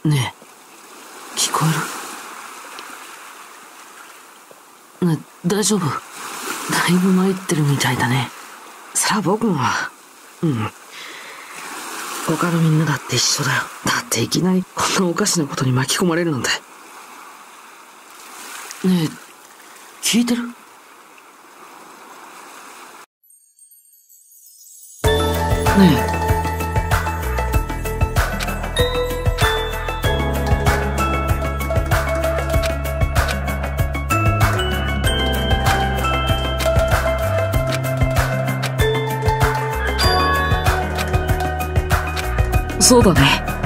ねえ、聞こえる？ねえ、大丈夫？だいぶ参ってるみたいだね。そら僕も、他のみんなだって一緒だよ。だっていきなりこんなおかしなことに巻き込まれるなんて。ねえ、聞いてる？ねえ。そうだね。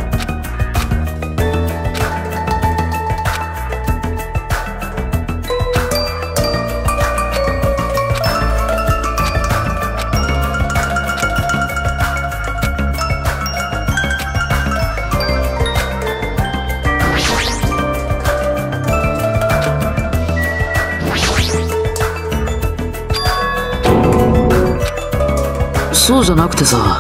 そうじゃなくてさ。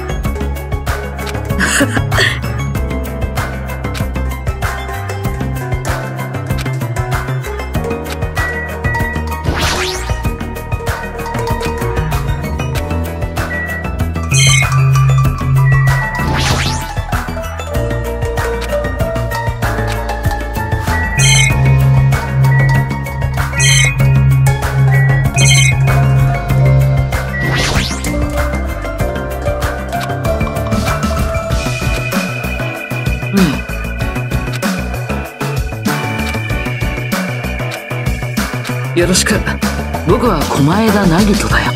よろしく。僕は狛枝凪人だよ。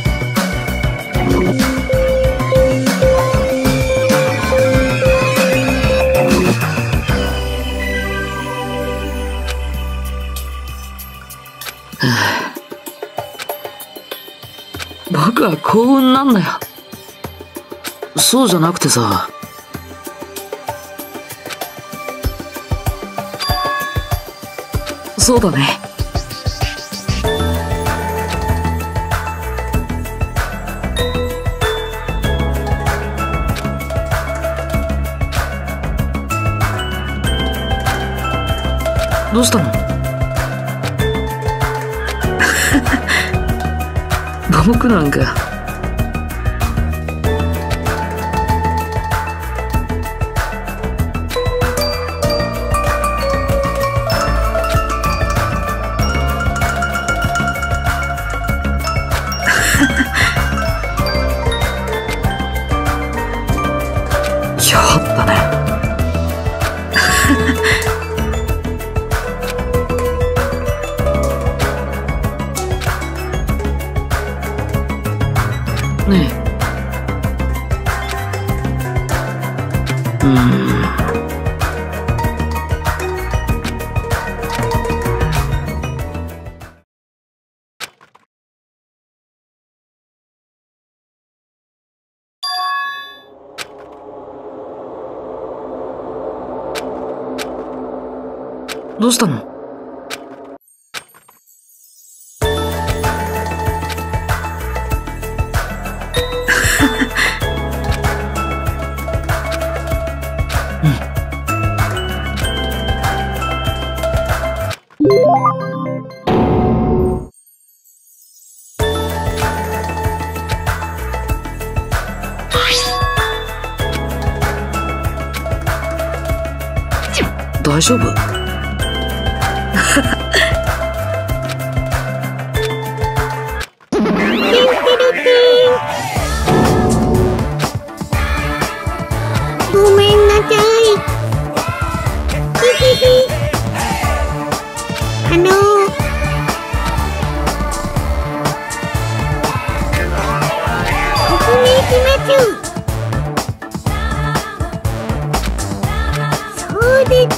僕は幸運なんだよ。そうじゃなくてさ。そうだね。どうしたの？僕なんか。やったね。ねえ。どうしたの？大丈夫？ ごめんなさい。説明します。そうです。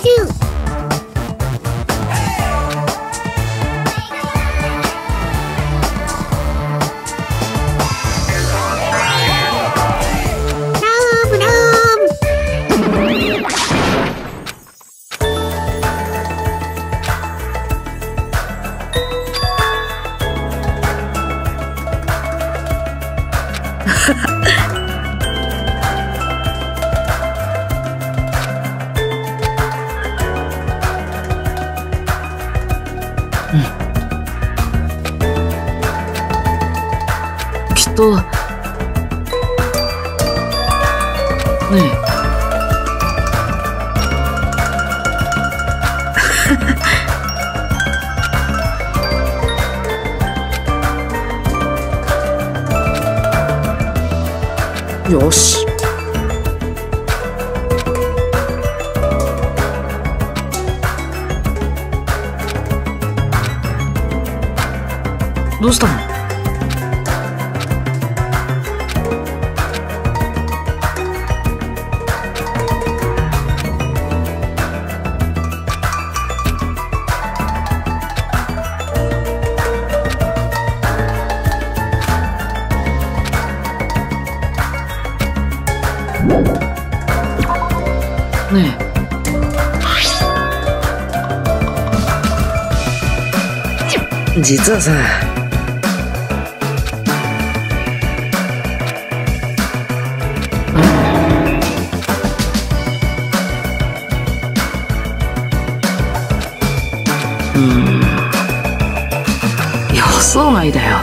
ねえ。よし。どうしたの？ねえ。実はさ、予想外だよ。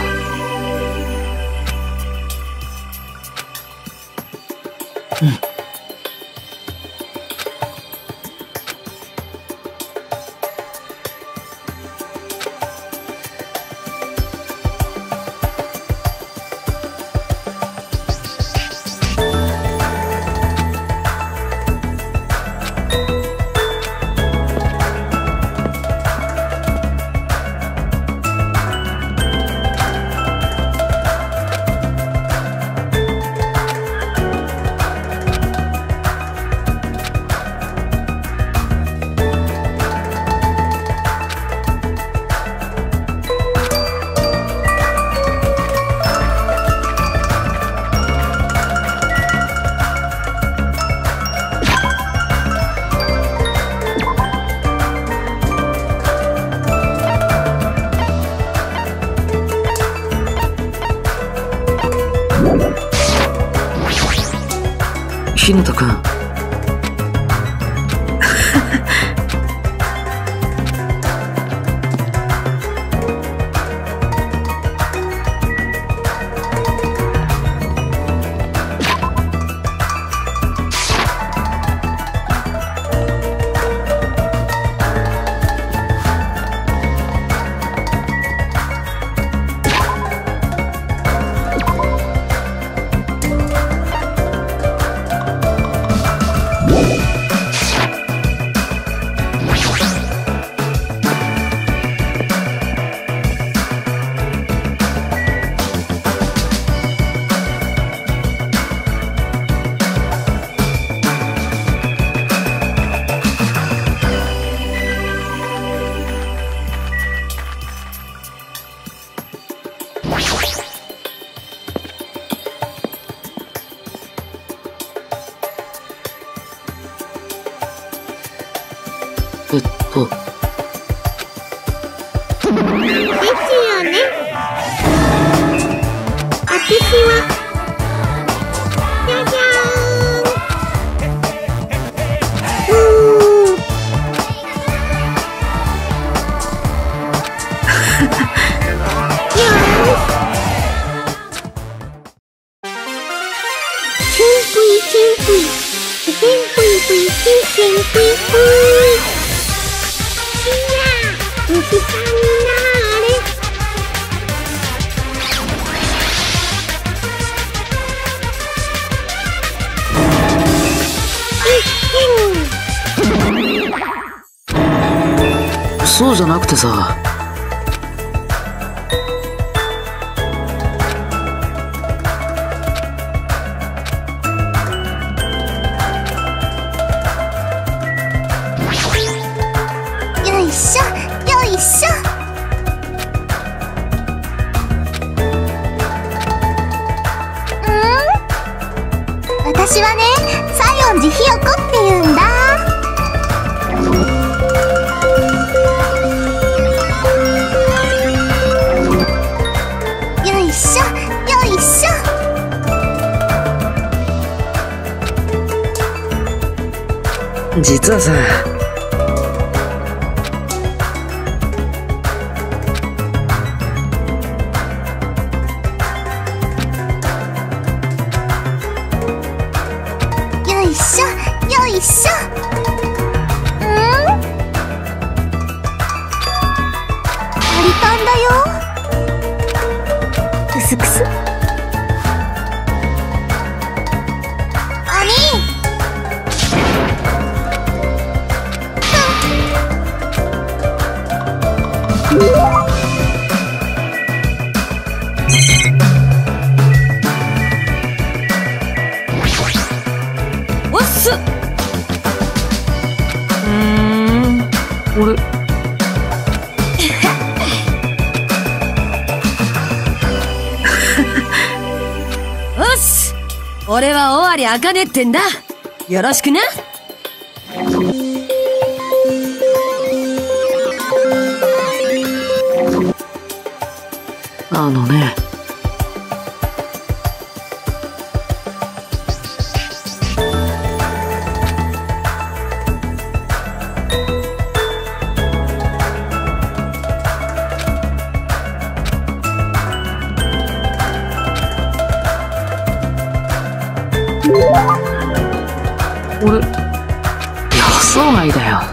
日向くん。 ですよね。私はじゃじゃーん。よーし。チンプイチンプイチンプイプイチンチンプイプイ。虫さんになれ。 そうじゃなくてさ、 よいしょよいしょ。私はね、西園寺ひよこっていうんだ。よいしょよいしょ。 実はさ、 おっす。 俺おっす。俺は尾張茜ってんだ。よろしくな。 あのね、俺予想外だよ。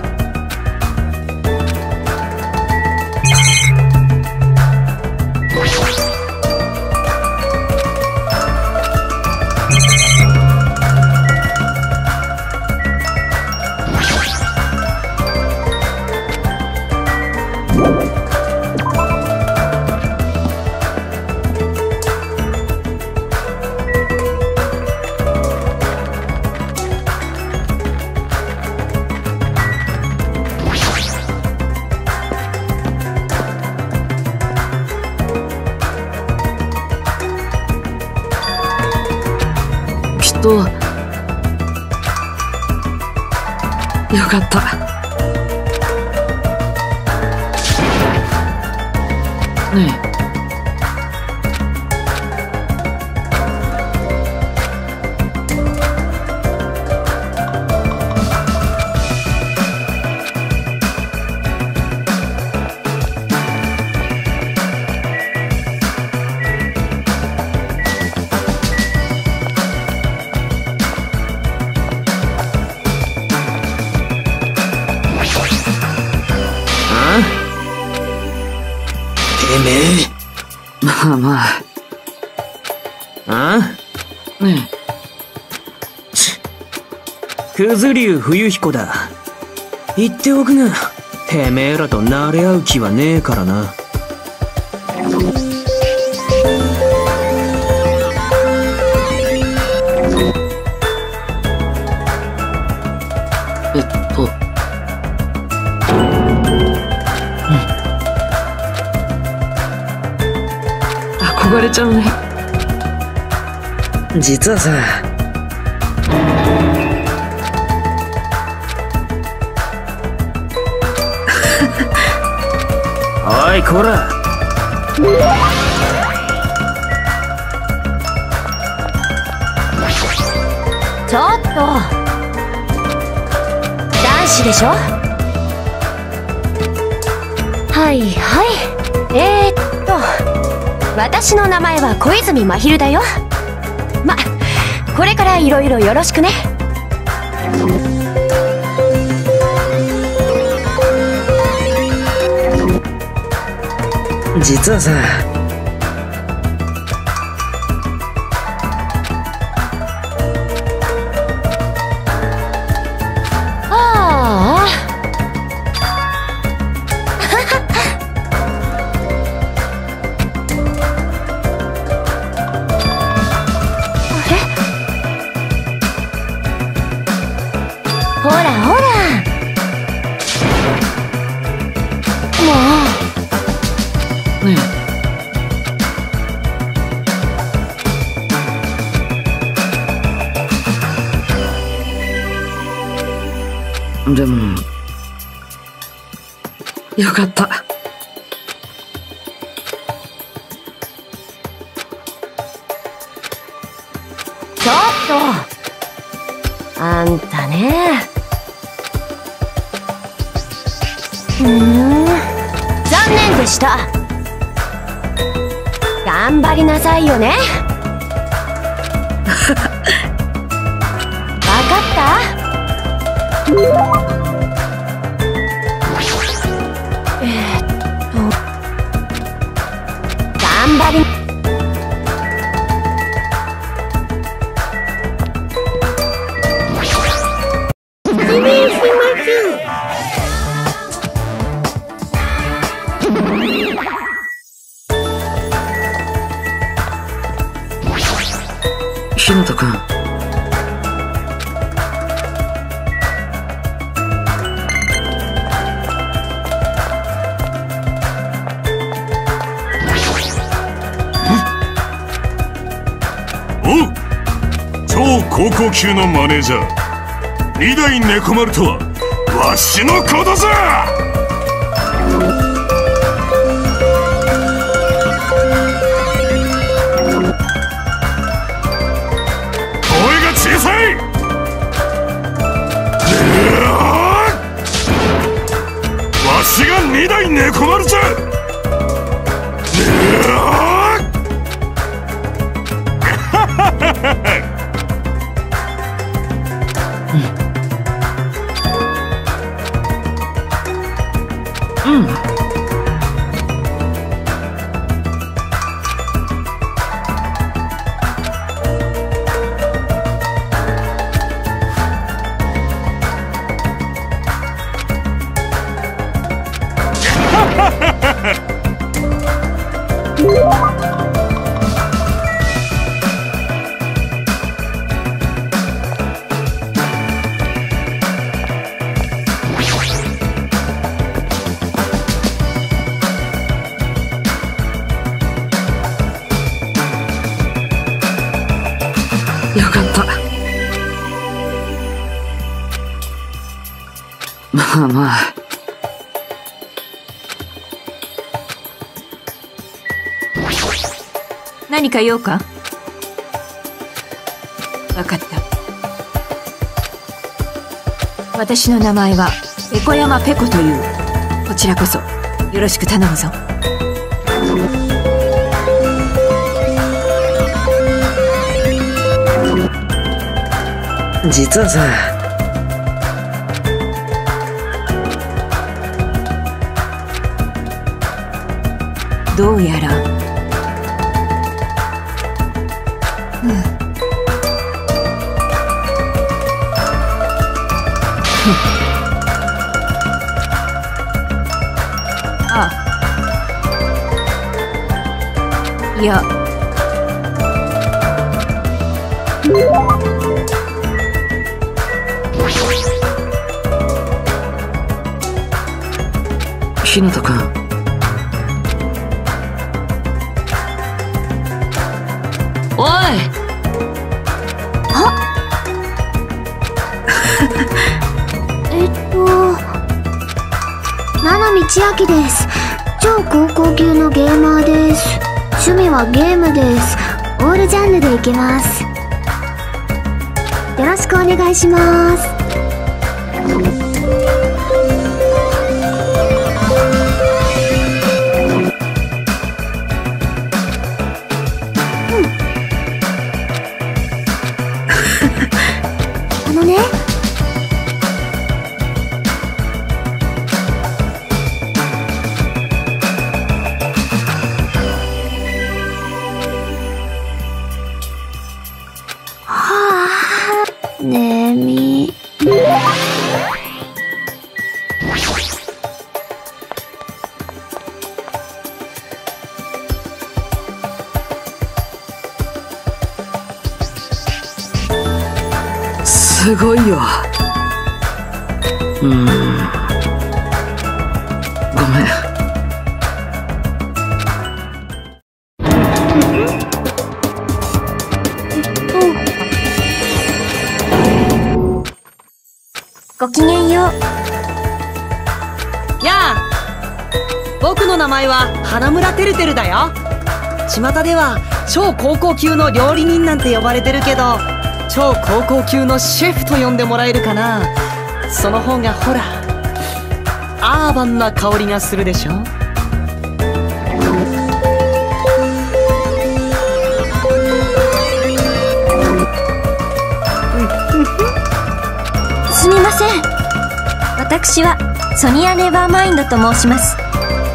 よかった。ねえ、 てめえ。 まあまあ。 あね九頭竜冬彦だ。言っておくが、てめえらと慣れ合う気はねえからな。 憧れちゃうね。 実はさ、おいこら。 ちょっと男子でしょ。はいはい。私の名前は小泉真昼だよ。ま、これからいろいろよろしくね。 実はさ、 ほらほら、もうねえ、でもよかった。 ちょっとあんたね。残念でした。頑張りなさいよね。わかった？頑張り。 失礼します。 高校級のマネージャー二代猫丸とはわしのことさ。声が小さい。わしが二代猫丸じゃ。 よかった。まあまあ。 何か用か？わかった。私の名前はペコ山ペコという。こちらこそよろしく頼むぞ。 実はさ、 どうやらあ、いや、 日向君。おい。 七海千秋です。超高校級のゲーマーです。趣味はゲームです。オールジャンルでいけます。よろしくお願いします。あのね、眠い。 すごいよ。ごめん。 ごきげんよう。 やあ、僕の名前は花村てるてるだよ。巷では超高校級の料理人なんて呼ばれてるけど、超高校級のシェフと呼んでもらえるかな。その方がほら、アーバンな香りがするでしょ。 すみません。私はソニア・ネバーマインドと申します。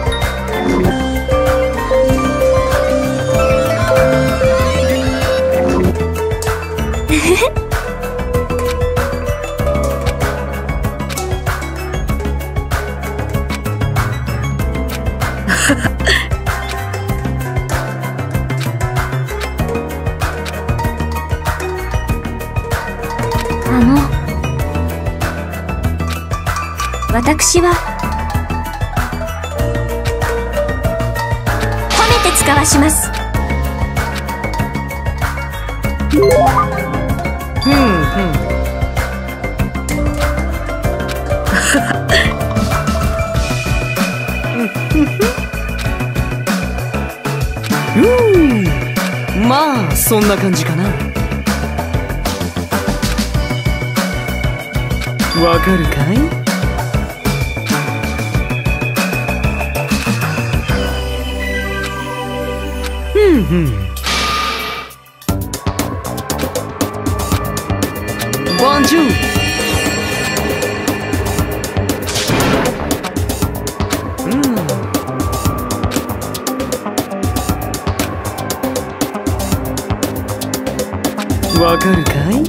私は褒めて使わします。 まあそんな感じかな。わかるかい？ボンジュール。わかるかい？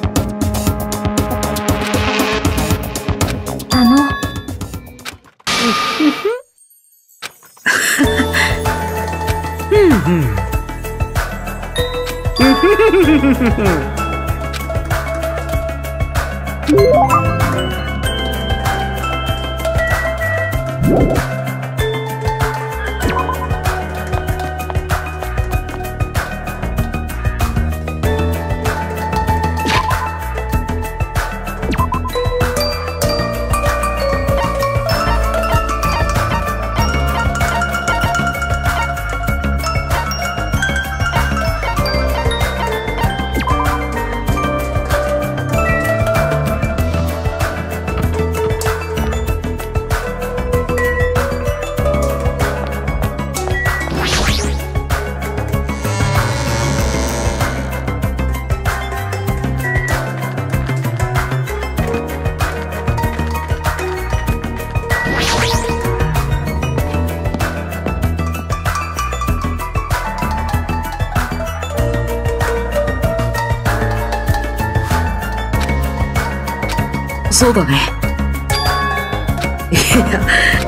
そうだね。いや、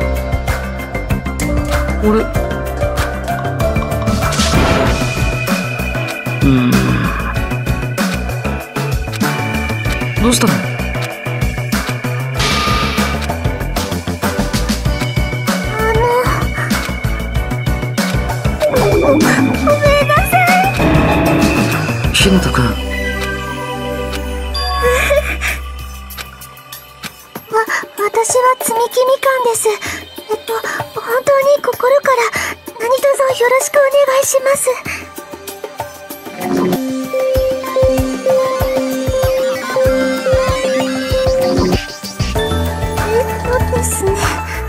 俺、どうしたの？ ごめんなさい。 ひなたくん。 私は積み木みかんです。本当に心から何卒よろしくお願いします。ですね。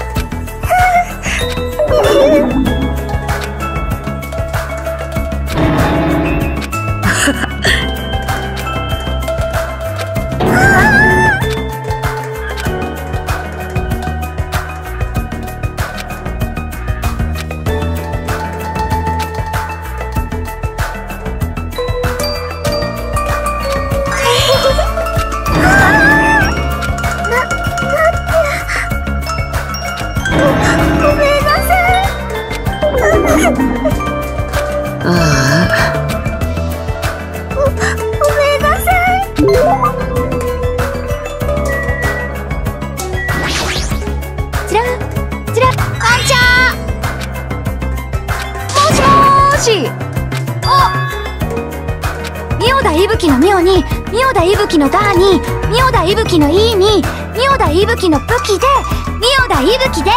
のミオに、ミオダイブキのダーに、ミオダイブキのイーに、ミオダイブキの武器で、ミオダイブキです。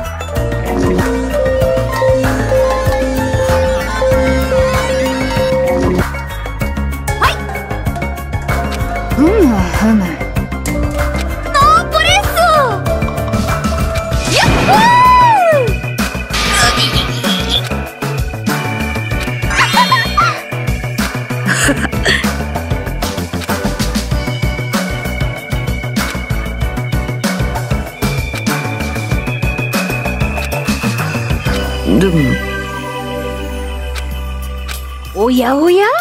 はい。ふむふむ。ノープレッソ。やっほー。 でもおやおや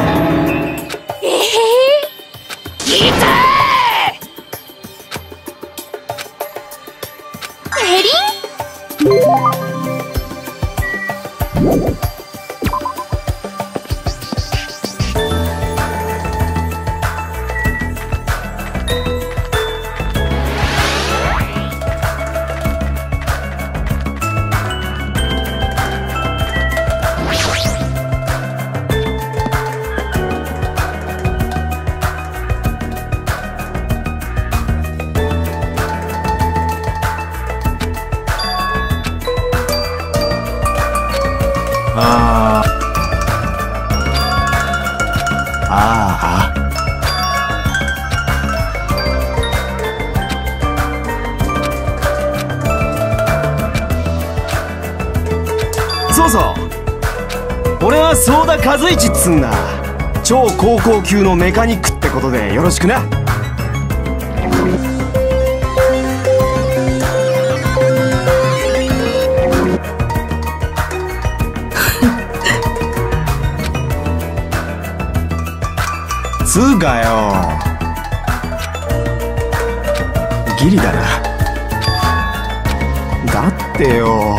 ギターエリンああ。そうそう、俺は相田和一っつんだ。超高校級のメカニックってことでよろしくな。つうかよ、ギリだな。だってよ、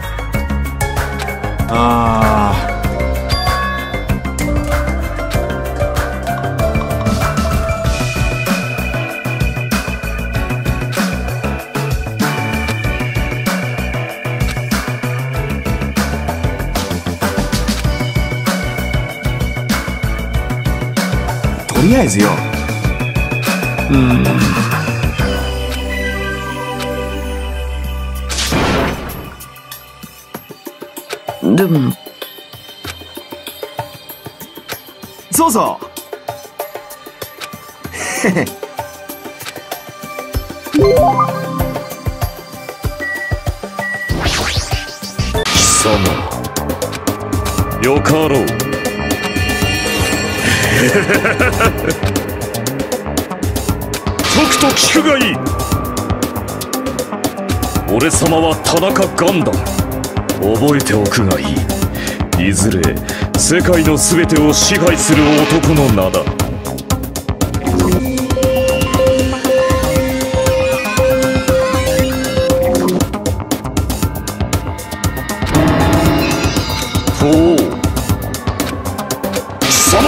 とりあえずよ、 でもそうそう。へへ。 貴様よかろう。とくと聞くがいい。俺様は田中ガンダム。覚えておくがいい。いずれ世界の全てを支配する男の名だ。ほう、貴様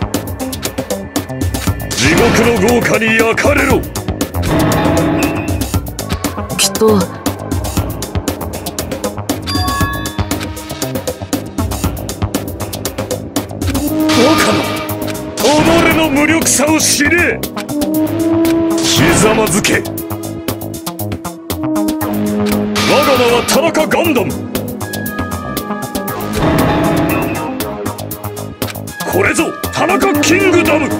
地獄の豪華に焼かれろ。 きっと己の無力さを知れ。ひざまずけ。我が名は田中ガンダム。これぞ田中キングダム。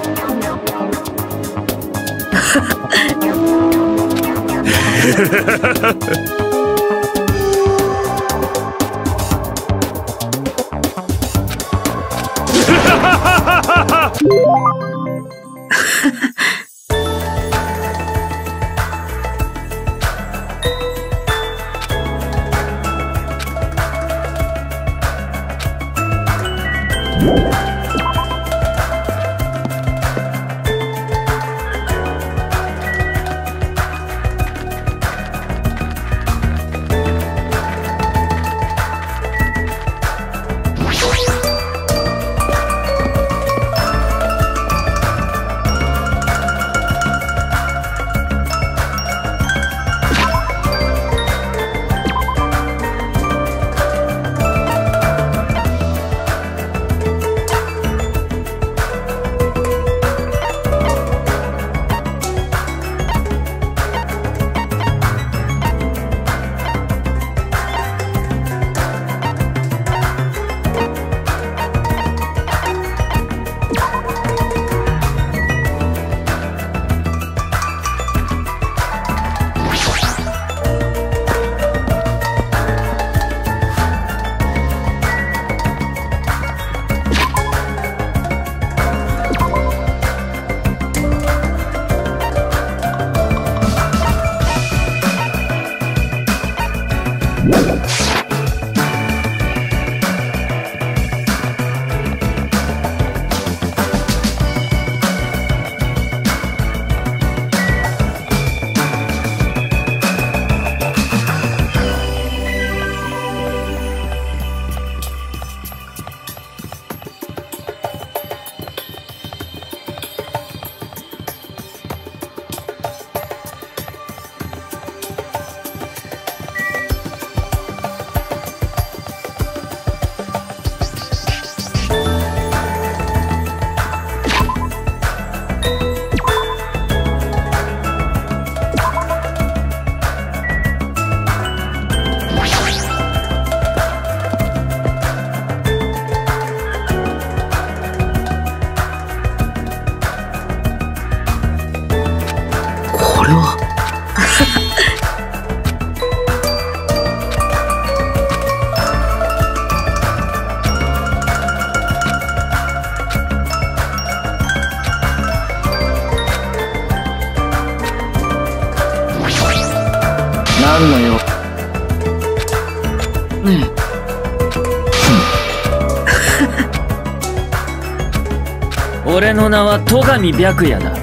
何の用？ ねえ俺の名は戸上白夜だ。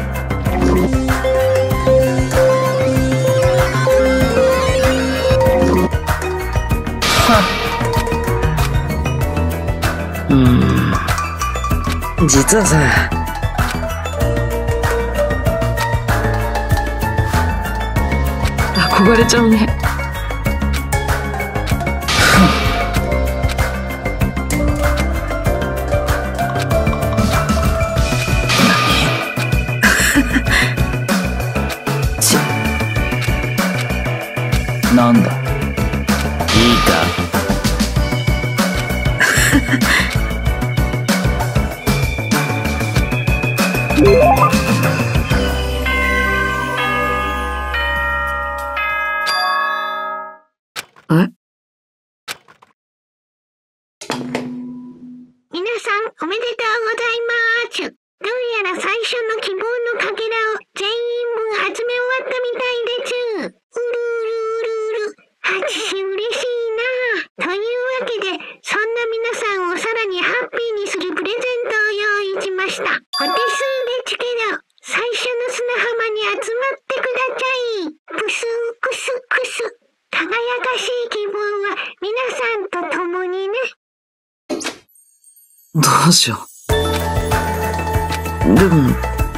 実はさ、憧れちゃうね。 なんだ、いいか。 皆さんおめでとうございます。どうやら最初の希望のかけらを全員分集め終わったみたいです。うるうるうるうる。はちし嬉しいな。というわけで、そんな皆さんをさらにハッピーにするプレゼントを用意しました。お手数ですけど、最初の砂浜に集まってください。クスクスクス。輝かしい希望は皆さんと共にね。 どうしよう。でも、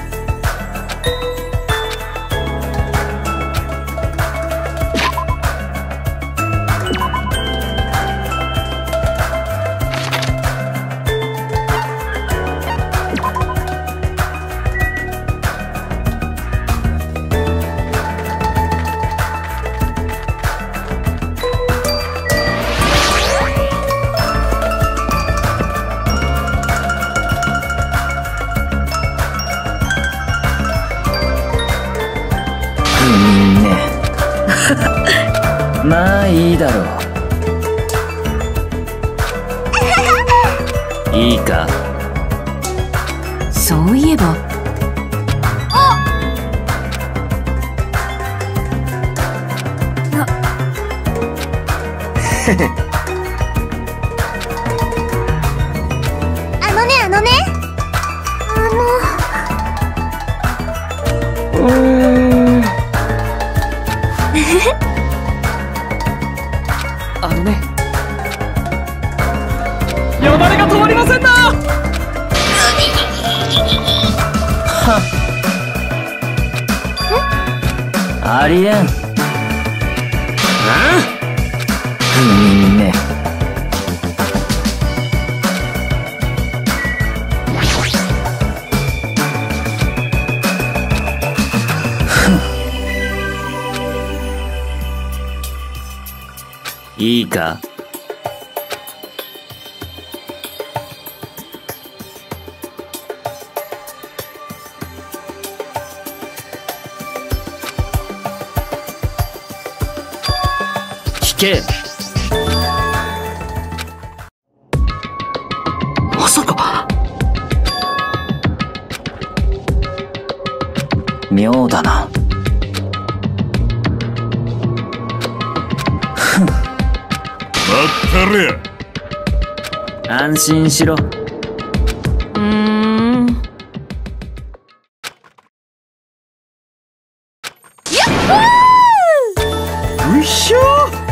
まあいいだろう。いいか。 そういえば。 あのね。 あのね、よだれが止まりませんな。 ありえん。ね。いいか。聞け。 まさか。 妙だな。 まったれや。 安心しろ。 うっしょ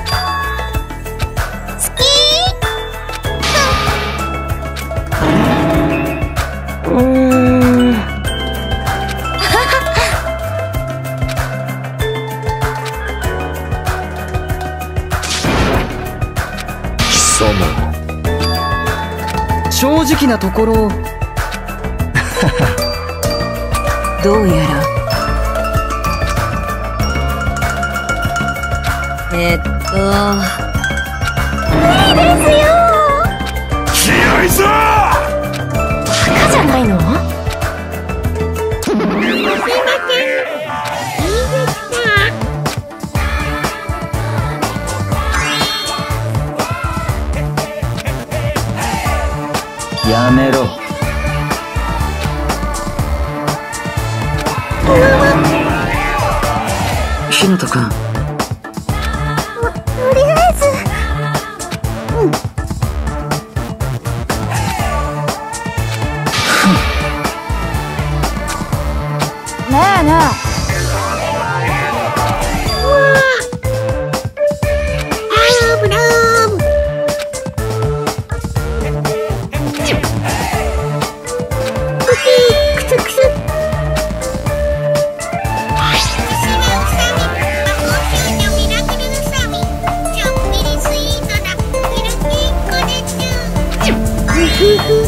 正直なところどうやらいいですよ。 気合いぞ。 バカじゃないの？すいません。いいですか？ やめろ。 ひなたくん、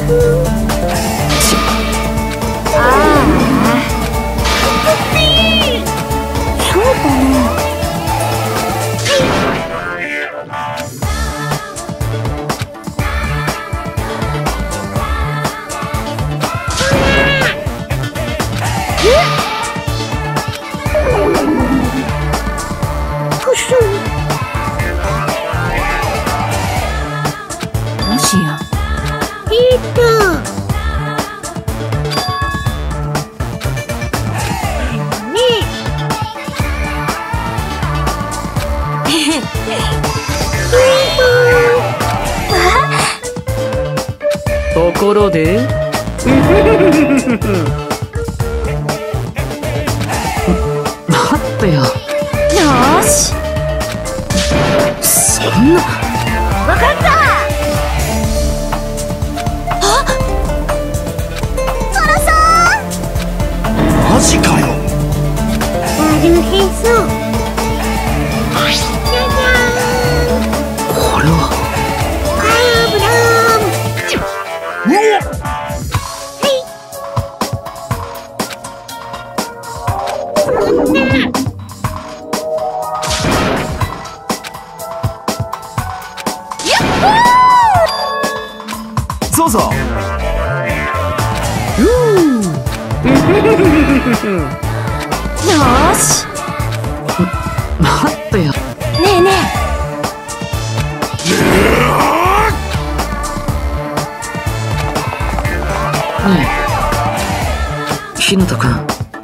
そうかな。 もしやところで待ってよ。 よーしそんな。 わかった。あ、ソラさん。 マジかよ。 なるへそ。 これは。 そうそう。 よーし待ってよ。 ねえねねえ、ひなたくん。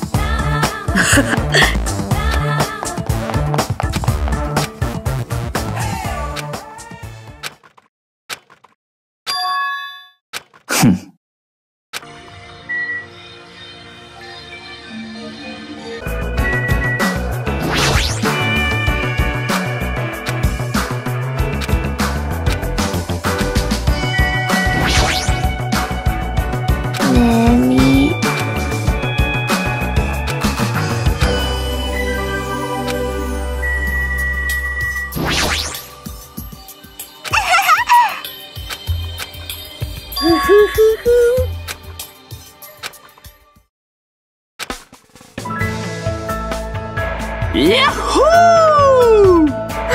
やっほー。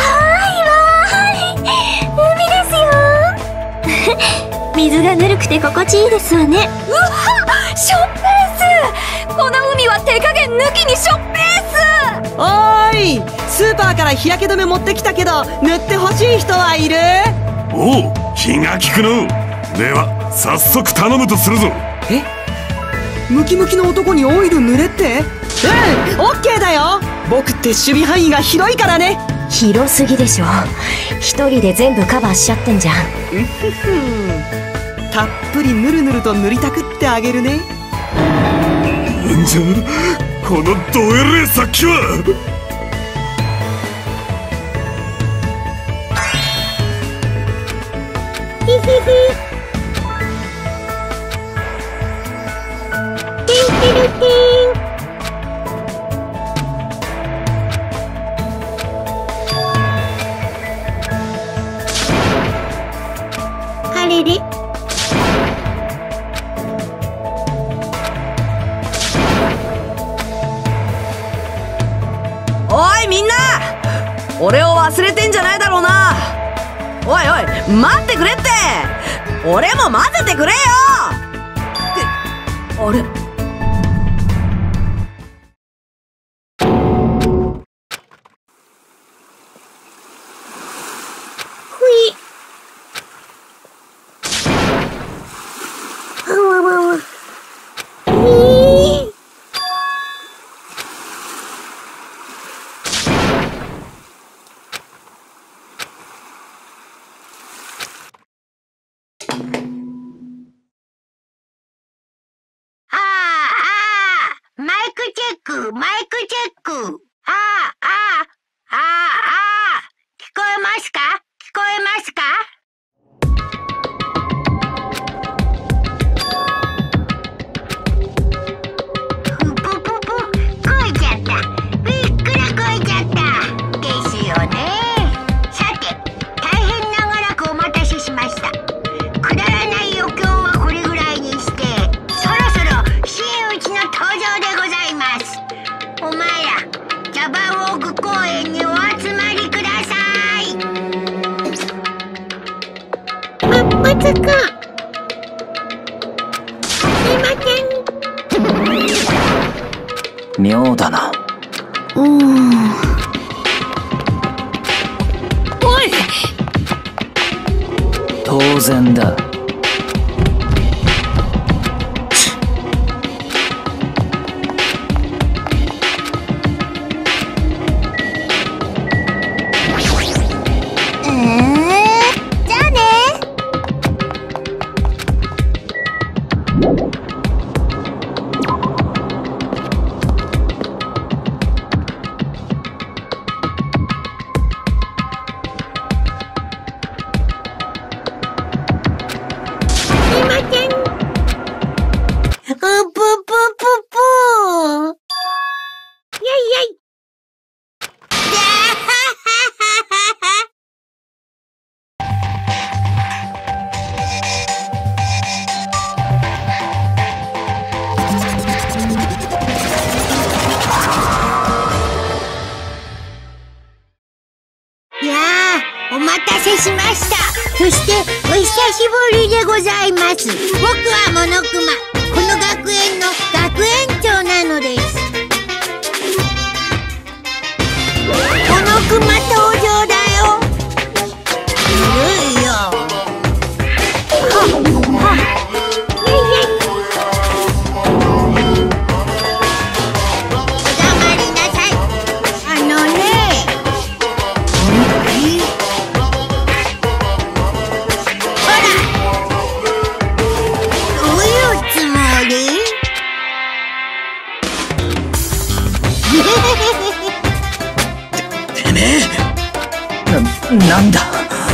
水がぬるくて心地いいですわね。うわっ、しょっぺーす。この海は手加減抜きにしょっぺーす。 おーい、スーパーから日焼け止め持ってきたけど塗ってほしい人はいる？ おう、気が利くの。では早速頼むとするぞ。 え、ムキムキの男にオイル塗れって？オッケーだよ。僕って守備範囲が広いからね。 広すぎでしょ。一人で全部カバーしちゃってんじゃん。 たっぷりぬるぬると塗りたくってあげるね。 なんじゃこのどえれえ先は。 ヒヒヒ。てんてるてん。あれれ。 おいみんな、俺を忘れてんじゃないだろうな。おいおい、待ってくれって。俺も混ぜてくれよ。ってあれ、 ほい。あわわわ。あ然だ。 じゃあね。お待たせしました。そしてお久しぶりでございます。僕はモノクマ、この学園の学園長なのです。モノクマ登場だよ。いるよ。お黙りなさい。あのね、 なんだ。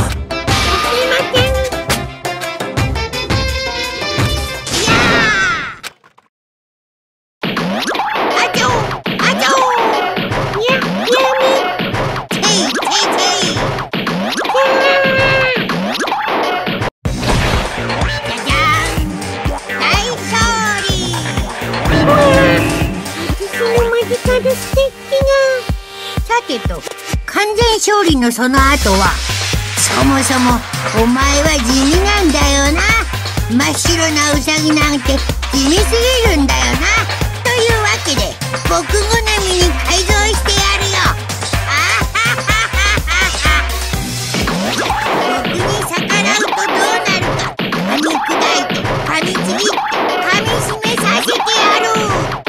さてと、完全勝利のその後は、そもそもお前は地味なんだよな。真っ白なウサギなんて地味すぎるんだよな。というわけで僕好みに改造してやるよ。僕に逆らうとどうなるか、噛み砕いて噛みちぎって噛み締めさせてやる。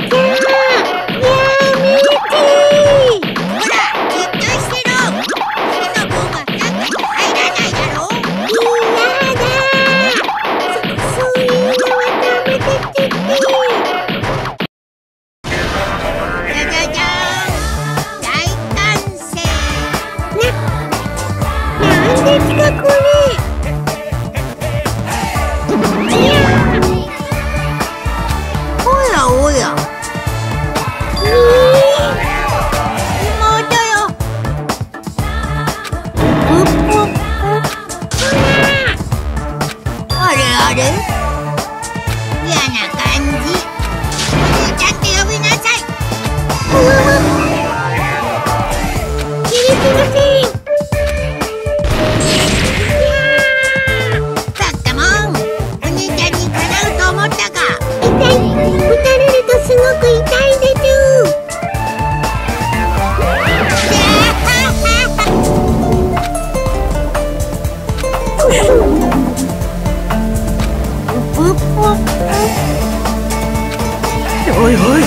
おいおい。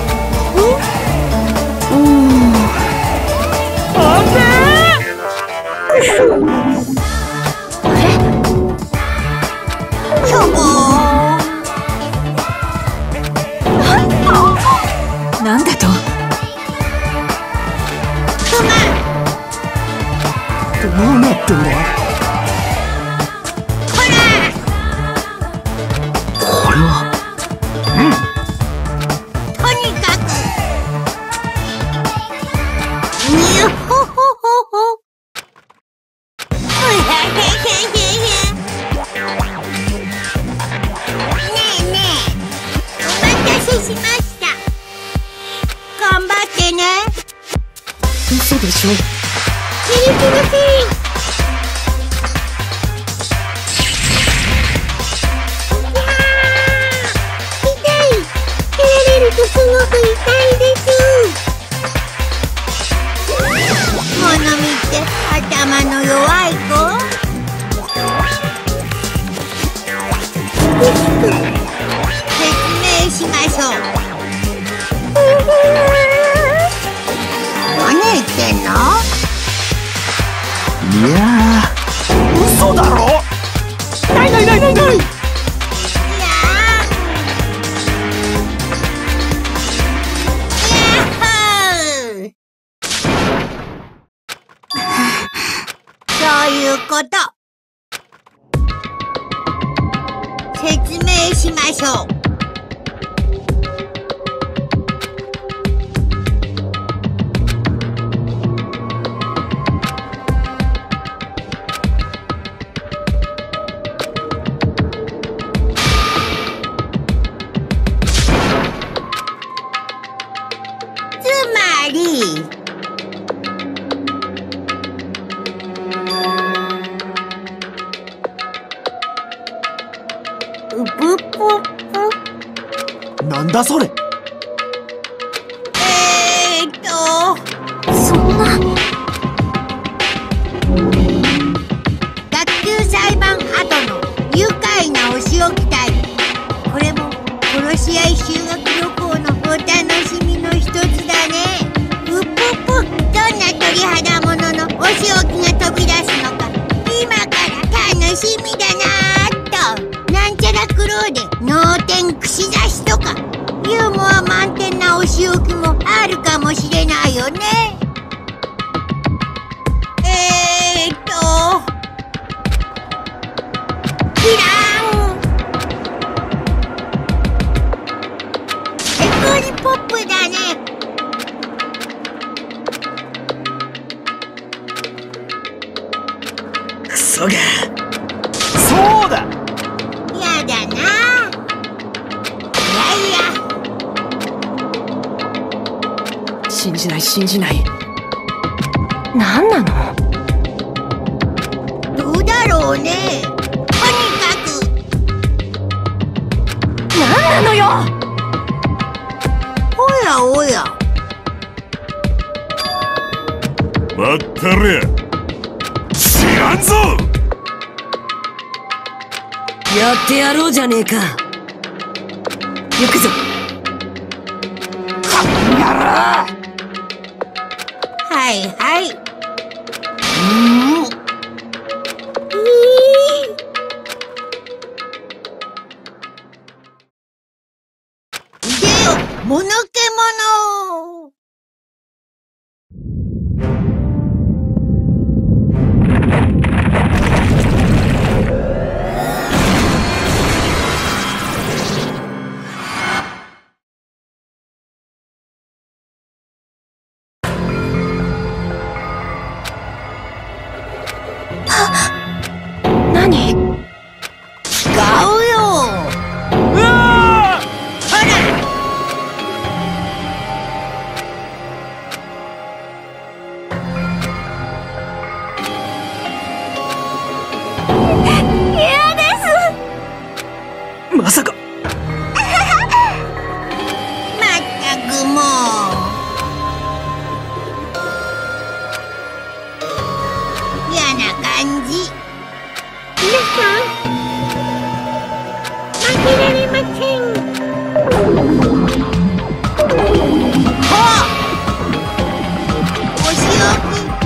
なんだと？ どうなってんだ？これは。 嘘でしょ。 モノミって頭の弱い子？ やー、嘘だろ。ないないないないない。 そういうこと。説明しましょう。つまりなんだそれ。 そんな。学級裁判後の愉快なお仕置き隊。これも殺し合い修学旅行のお楽しみの一つだね。うぷぷ、どんな鳥肌もののお仕置きが飛び出すのか今から楽しみだなーっと。なんちゃらクローで脳天串刺しとかユーモア満点なお仕置きもあるかもしれないよね。キランエコリポップだね。 クソが。 そうだ。 やだな。 信じない信じない。何なの？ どうだろうね。とにかく何なのよ。 おやおや。 待ったれ。知らんぞ。 やってやろうじゃねえか。行くぞ。 はいはい。でよ、ものけもの。 何？ 違うよ。 うわー。 ほら。 嫌です。 まさか。 まったくもう。嫌な感じ。皆さん、負けられません。お仕置き、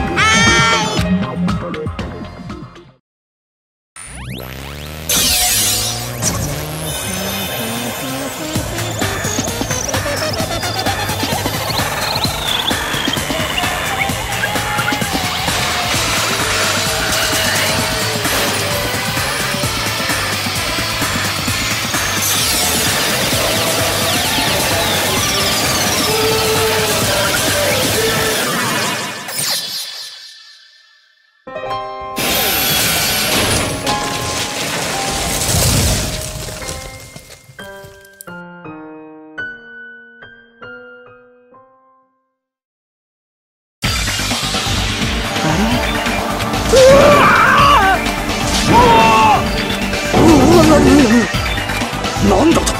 なんだと。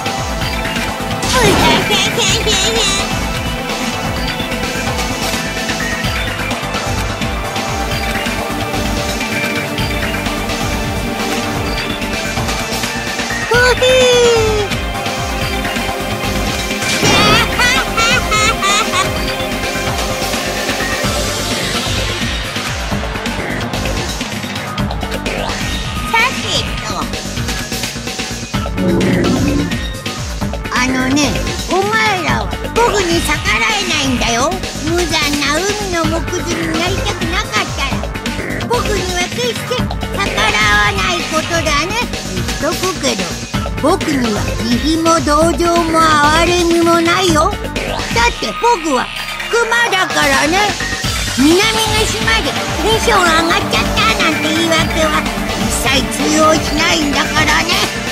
に逆らえないんだよ。無残な海の藻くずになりたくなかったら僕には決して逆らわないことだね。言っとくけど僕には慈悲も同情も哀れみもないよ。だって僕は熊だからね。南の島でテンション上がっちゃったなんて言い訳は一切通用しないんだからね。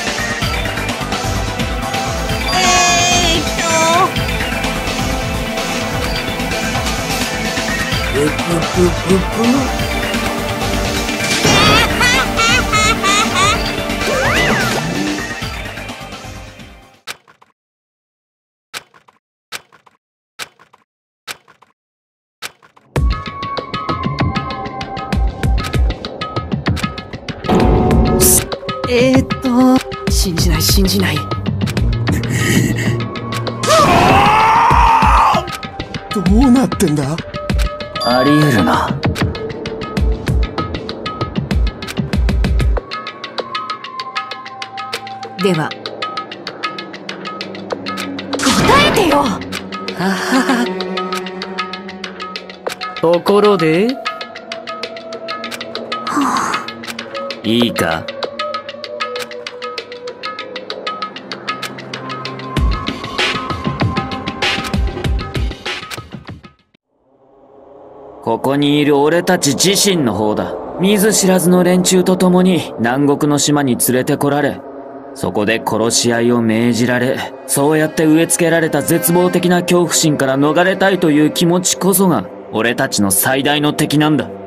信じない信じない。 どうなってんだ。 あり得るな。 では答えてよ。 ところで、いいか。ここにいる俺たち自身の方だ。見ず知らずの連中と共に南国の島に連れてこられ、そこで殺し合いを命じられ、そうやって植え付けられた絶望的な恐怖心から逃れたいという気持ちこそが俺たちの最大の敵なんだ。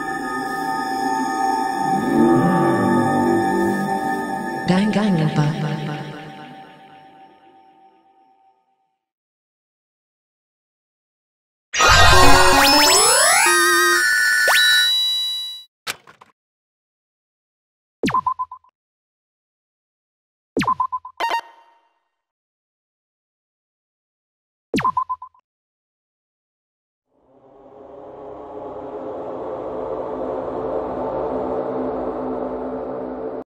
Gangnam